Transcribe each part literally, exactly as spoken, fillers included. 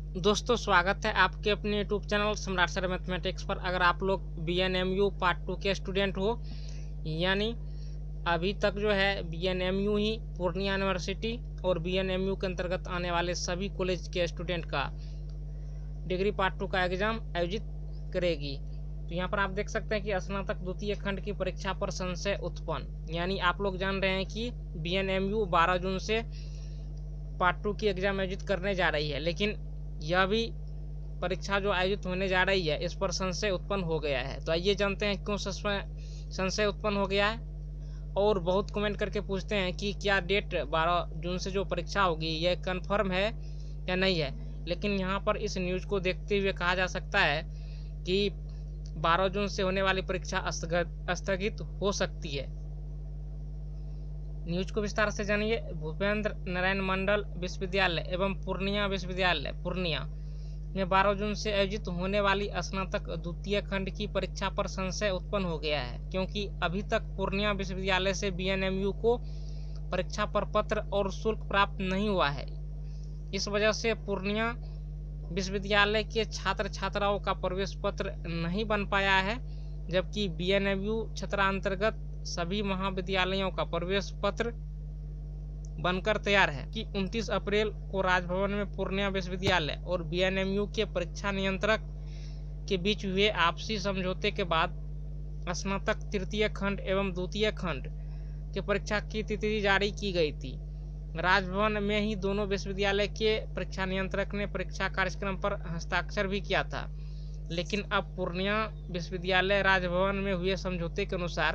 दोस्तों, स्वागत है आपके अपने YouTube channel Samrat sir mathematics पर। अगर आप लोग B N M U part two के स्टूडेंट हो, यानी अभी तक जो है बी एन एम यू ही पूर्णिया यूनिवर्सिटी और बी एन एम यू के अंतर्गत आने वाले सभी कॉलेज के स्टूडेंट का डिग्री पार्ट टू का एग्जाम आयोजित करेगी। तो यहाँ पर आप देख सकते हैं कि स्नातक द्वितीय खंड की परीक्षा पर संशय उत्पन्न, यानी आप लोग जान रहे हैं कि बी एन एम यू बारह जून से पार्ट टू की एग्जाम आयोजित करने जा रही है, लेकिन यह भी परीक्षा जो आयोजित होने जा रही है इस पर संशय उत्पन्न हो गया है। तो आइए जानते हैं क्यों संशय उत्पन्न हो गया है। और बहुत कमेंट करके पूछते हैं कि क्या डेट बारह जून से जो परीक्षा होगी यह कंफर्म है या नहीं है। लेकिन यहाँ पर इस न्यूज को देखते हुए कहा जा सकता है कि बारह जून से होने वाली परीक्षा स्थगित हो सकती है। न्यूज को विस्तार से जानिए। भूपेंद्र नारायण मंडल विश्वविद्यालय एवं पूर्णिया विश्वविद्यालय पूर्णिया में बारह जून से आयोजित होने वाली स्नातक द्वितीय खंड की परीक्षा पर संशय उत्पन्न हो गया है, क्योंकि अभी तक पूर्णिया विश्वविद्यालय से बी एन एम यू को परीक्षा प्रपत्र और शुल्क प्राप्त नहीं हुआ है। इस वजह से पूर्णिया विश्वविद्यालय के छात्र छात्राओं का प्रवेश पत्र नहीं बन पाया है, जबकि बी एन एम यू क्षेत्रांतर्गत सभी महाविद्यालयों का प्रवेश पत्र बनकर तैयार है कि उनतीस अप्रैल को राजभवन में पूर्णिया विश्वविद्यालय और बी एन एम यू के परीक्षा नियंत्रक के बीच हुए आपसी समझौते के बाद स्नातक तृतीय खंड एवं द्वितीय खंड की परीक्षा की तिथि जारी की गई थी। राजभवन में ही दोनों विश्वविद्यालय के परीक्षा नियंत्रक ने परीक्षा कार्यक्रम पर हस्ताक्षर भी किया था, लेकिन अब पूर्णिया विश्वविद्यालय राजभवन में हुए समझौते के अनुसार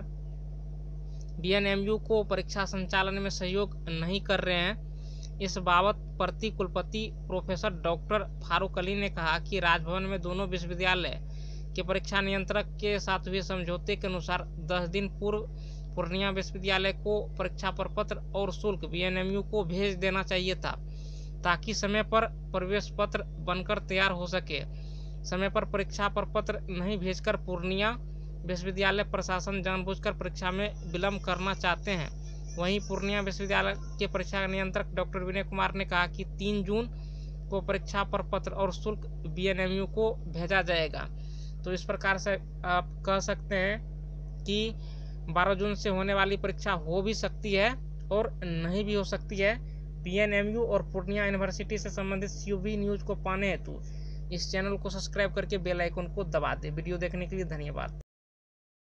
बी एन एम यू को परीक्षा संचालन में सहयोग नहीं कर रहे हैं। इस बाबत प्रति कुलपति प्रोफेसर डॉक्टर फारूक अली ने कहा कि राजभवन में दोनों विश्वविद्यालय के परीक्षा नियंत्रक के साथ हुए समझौते के अनुसार दस दिन पूर्व पूर्णिया विश्वविद्यालय को परीक्षा प्रपत्र और शुल्क बी एन एम यू को भेज देना चाहिए था, ताकि समय पर प्रवेश पत्र बनकर तैयार हो सके। समय पर परीक्षा प्रपत्र नहीं भेजकर पूर्णिया विश्वविद्यालय प्रशासन जानबूझकर परीक्षा में विलंब करना चाहते हैं। वहीं पूर्णिया विश्वविद्यालय के परीक्षा नियंत्रक डॉक्टर विनय कुमार ने कहा कि तीन जून को परीक्षा प्रपत्र और शुल्क बी एन एम यू को भेजा जाएगा। तो इस प्रकार से आप कह सकते हैं कि बारह जून से होने वाली परीक्षा हो भी सकती है और नहीं भी हो सकती है। बी एन एम यू और पूर्णिया यूनिवर्सिटी से संबंधित सी बी न्यूज को पाने हेतु इस चैनल को सब्सक्राइब करके बेल आइकन को दबा दें। वीडियो देखने के लिए धन्यवाद।